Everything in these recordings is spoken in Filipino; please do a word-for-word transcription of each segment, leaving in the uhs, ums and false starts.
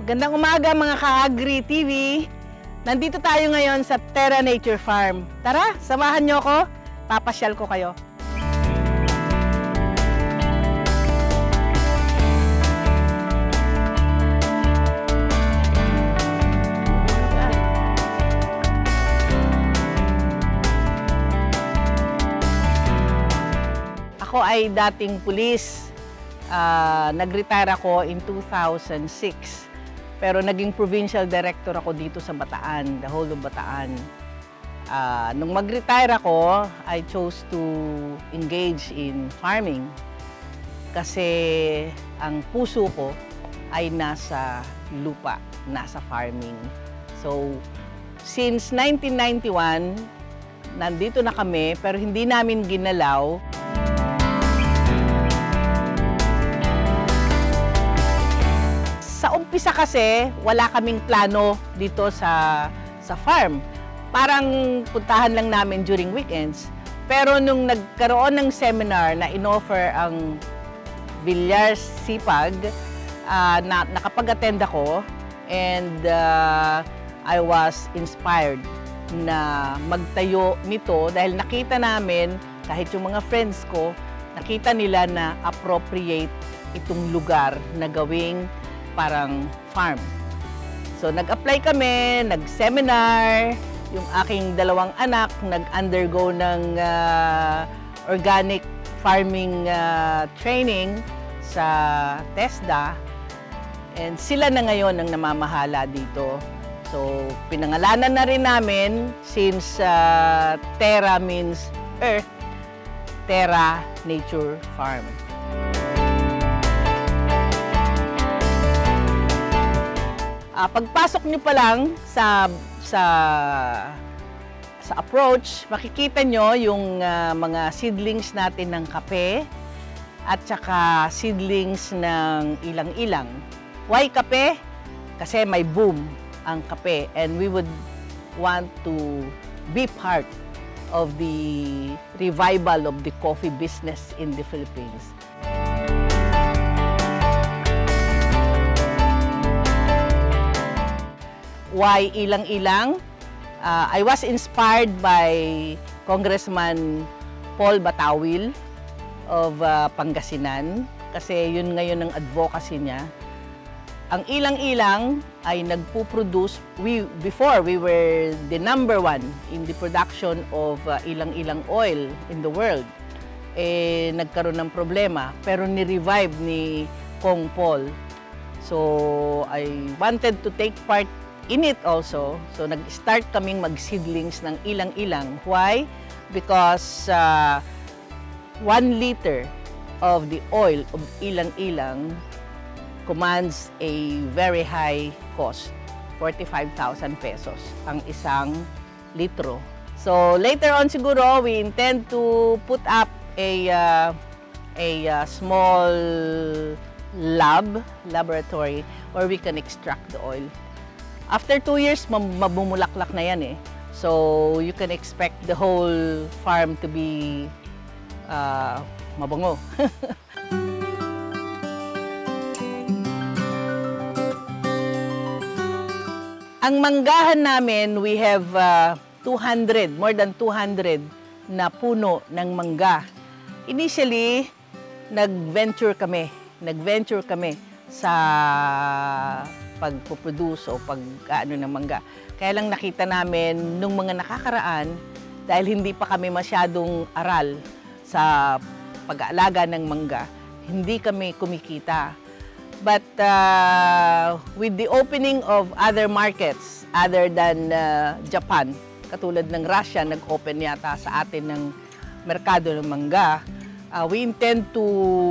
Magandang umaga mga ka-Agri T V. Nandito tayo ngayon sa Terra Nature Farm. Tara, samahan niyo ako. Papasyal ko kayo. Ako ay dating pulis. Uh, nag-retire ako in two thousand six. Pero naging provincial director ako dito sa Bataan, the whole of Bataan. Uh, nung mag-retire ako, I chose to engage in farming. Kasi ang puso ko ay nasa lupa, nasa farming. So, since nineteen ninety-one, nandito na kami, pero hindi namin ginalaw. Sa umpisa kasi, wala kaming plano dito sa, sa farm. Parang puntahan lang namin during weekends. Pero nung nagkaroon ng seminar na inoffer ang Villar Sipag, uh, na, nakapag-attend ako and uh, I was inspired na magtayo nito dahil nakita namin, kahit yung mga friends ko, nakita nila na appropriate itong lugar na gawing parang farm. So, nag-apply kami, nag-seminar, yung aking dalawang anak nag-undergo ng uh, organic farming uh, training sa TESDA, and sila na ngayon ang namamahala dito. So, pinangalanan na rin namin since uh, Terra means Earth, Terra Nature Farm. Uh, pagpasok nyo pa lang sa, sa, sa approach, makikita nyo yung uh, mga seedlings natin ng kape at saka seedlings ng ilang-ilang. Why kape? Kasi may boom ang kape and we would want to be part of the revival of the coffee business in the Philippines. Why ilang-ilang? Uh, I was inspired by Congressman Paul Batawil of uh, Pangasinan kasi yun ngayon ang advocacy niya. Ang ilang-ilang ay nagpo-produce, we, before we were the number one in the production of uh, ilang-ilang oil in the world. Eh, nagkaroon ng problema pero ni-revive ni Kong Paul. So I wanted to take part in it also. So, nag-start kaming mag-seedlings ng ilang-ilang. Why? Because uh, one liter of the oil of ilang-ilang commands a very high cost, forty-five thousand pesos ang isang litro. So, later on siguro, we intend to put up a, uh, a uh, small lab, laboratory, where we can extract the oil. After two years, mabumulaklak na yan eh. So, you can expect the whole farm to be uh, mabango. Ang manggahan namin, we have uh, two hundred, more than two hundred na puno ng mangga. Initially, nag-venture kami. Nag-venture kami sa pagpo-produce o pag-ano ng mangga. Kaya lang nakita namin nung mga nakakaraan, dahil hindi pa kami masyadong aral sa pag-aalaga ng mangga, hindi kami kumikita. But uh, with the opening of other markets other than uh, Japan, katulad ng Russia, nag-open yata sa atin ng merkado ng mangga, uh, we intend to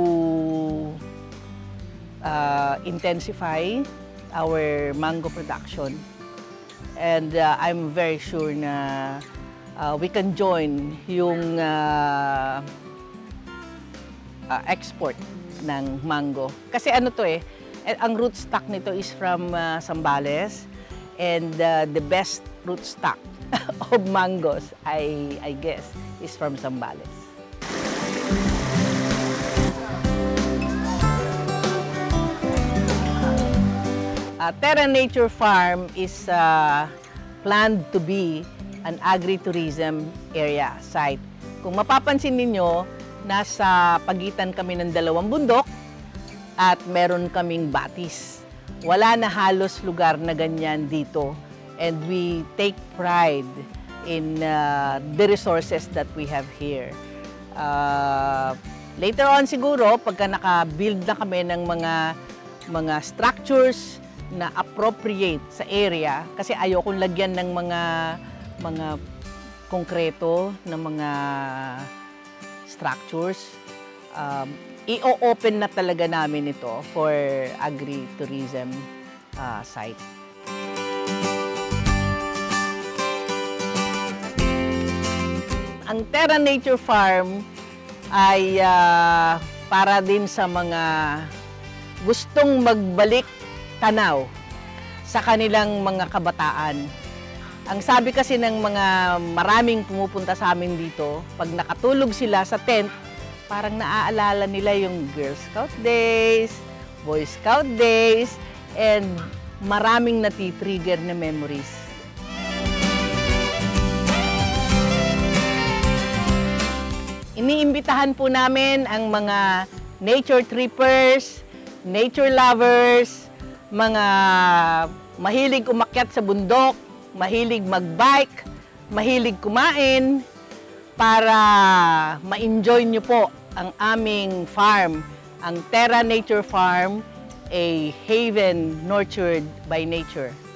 uh, intensify our mango production, and uh, I'm very sure na uh, we can join yung uh, uh, export ng mango. Kasi ano to eh, ang rootstock nito is from uh, Zambales, and uh, the best rootstock of mangoes, I, I guess, is from Zambales. Uh, Terra Nature Farm is uh, planned to be an agritourism area site. Kung mapapansin ninyo, nasa pagitan kami ng dalawang bundok at meron kaming batis. Wala na halos lugar na ganyan dito, and we take pride in uh, the resources that we have here. Uh, later on siguro, pagka naka-build na kami ng mga mga structures na appropriate sa area, kasi ayokong lagyan ng mga mga konkreto na mga structures, um, i-open na talaga namin ito for agri-tourism uh, site. Ang Terra Nature Farm ay uh, para din sa mga gustong magbalik tanaw sa kanilang mga kabataan. Ang sabi kasi ng mga maraming pumupunta sa amin dito, pag nakatulog sila sa tent, parang naaalala nila yung Girl Scout days, Boy Scout days, and maraming natitrigger na memories. Iniimbitahan po namin ang mga nature trippers, nature lovers, mga mahilig umakyat sa bundok, mahilig mag-bike, mahilig kumain, para ma-enjoy nyo po ang aming farm, ang Terra Nature Farm, a haven nurtured by nature.